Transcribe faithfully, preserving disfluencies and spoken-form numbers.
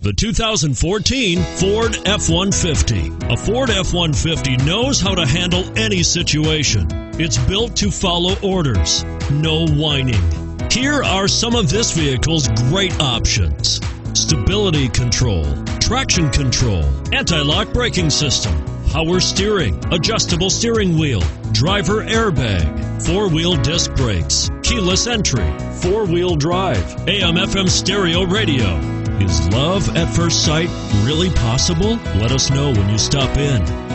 The two thousand fourteen Ford F one fifty. A Ford F one fifty knows how to handle any situation. It's built to follow orders, no whining. Here are some of this vehicle's great options: stability control, traction control, anti-lock braking system, power steering, adjustable steering wheel, driver airbag, four-wheel disc brakes, keyless entry, four-wheel drive, A M F M stereo radio. Is love at first sight really possible? Let us know when you stop in.